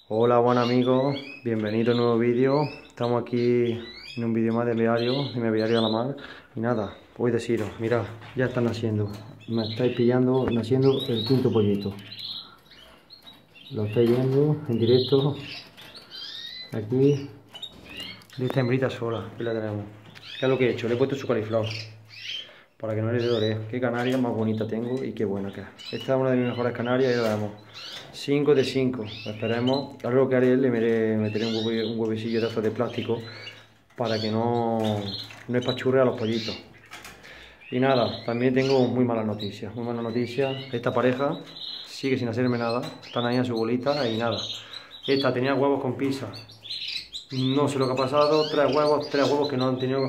Hola, buen amigos, bienvenido a un nuevo vídeo. Estamos aquí en un vídeo más de mi aviario a la mar. Y nada, voy a deciros, mirad, ya están naciendo. Me estáis pillando, naciendo el quinto pollito. Lo estáis viendo en directo. Aquí, de esta hembrita sola, aquí la tenemos. ¿Qué es lo que he hecho? Le he puesto su cauliflower para que no le dore. Qué canaria más bonita tengo y qué buena que es. Esta es una de mis mejores canarias y la vemos. 5 de 5. Esperemos. Ahora lo que haré es le meteré un huevecillo de estos de plástico para que no espachurre a los pollitos. Y nada, también tengo muy malas noticias. Muy malas noticias. Esta pareja sigue sin hacerme nada. Están ahí en su bolita y nada. Esta tenía huevos con pizza. No sé lo que ha pasado. Tres huevos que no han tenido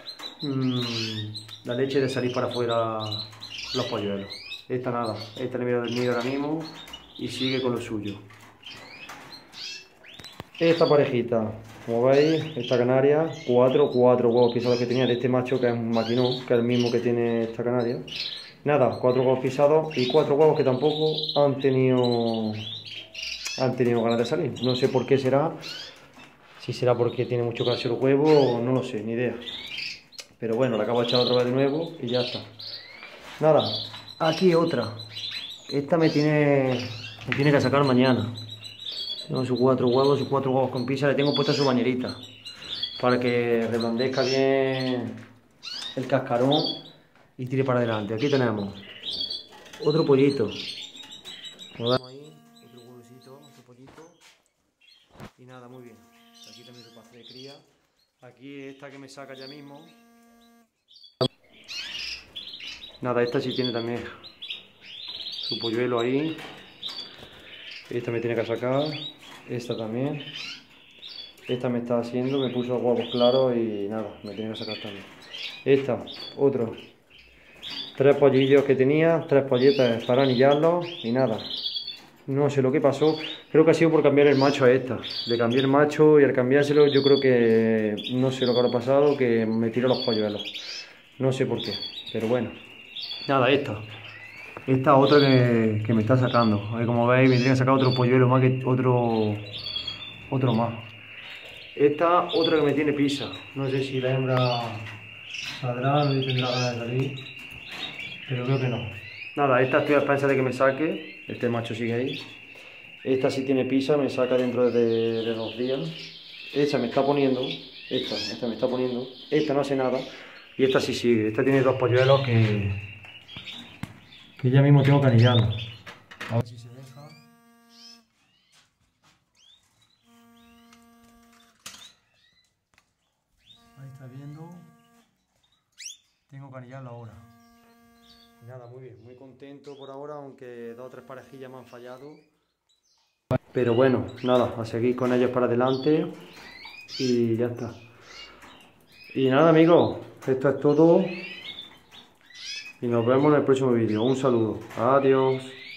la leche de salir para afuera los polluelos. Esta nada. Esta le mira del nido ahora mismo y sigue con lo suyo. Esta parejita, como veis, esta canaria, cuatro huevos pisados que tenía de este macho que es un maquinón, que es el mismo que tiene esta canaria. Nada, 4 huevos pisados y 4 huevos que tampoco han tenido ganas de salir. No sé por qué será, si será porque tiene mucho calcio el huevo o no lo sé, ni idea. Pero bueno, la acabo de echar otra vez de nuevo y ya está. Nada, aquí otra. Esta me tiene que sacar mañana. Tengo sus 4 huevos con pizza. Le tengo puesta su bañerita para que redondezca bien el cascarón y tire para adelante. Aquí tenemos otro pollito. Como vemos ahí, otro huevecito, otro pollito. Y nada, muy bien. Aquí también su paz de cría. Aquí esta que me saca ya mismo. Nada, esta sí tiene también su polluelo ahí. Esta me tiene que sacar. Esta también. Esta me está haciendo, me puso huevos claros y nada, me tiene que sacar también. Esta, otro. 3 pollillos que tenía, 3 polletas para anillarlos y nada. No sé lo que pasó, creo que ha sido por cambiar el macho a esta. Le cambié el macho y al cambiárselo yo creo que, no sé lo que habrá pasado, que me tiró los polluelos. No sé por qué, pero bueno. Nada, esta. Esta otra que me está sacando. A ver, como veis, me tiene que sacar otro polluelo más que otro más. Esta otra que me tiene pisa. No sé si la hembra saldrá, no tendrá ganas de salir. Pero creo que no. Nada, esta estoy a expensas de que me saque. Este macho sigue ahí. Esta sí tiene pisa, me saca dentro de 2 días. Esta me está poniendo. Esta me está poniendo. Esta no hace nada. Y esta sí sigue. Esta tiene 2 polluelos que ya mismo tengo que anillarlo. A ver si se deja. Ahí está viendo. Tengo que anillarlo ahora. Y nada, muy bien, muy contento por ahora, aunque 2 o 3 parejillas me han fallado. Pero bueno, nada, a seguir con ellos para adelante y ya está. Y nada, amigos, esto es todo y nos vemos en el próximo vídeo. Un saludo, adiós.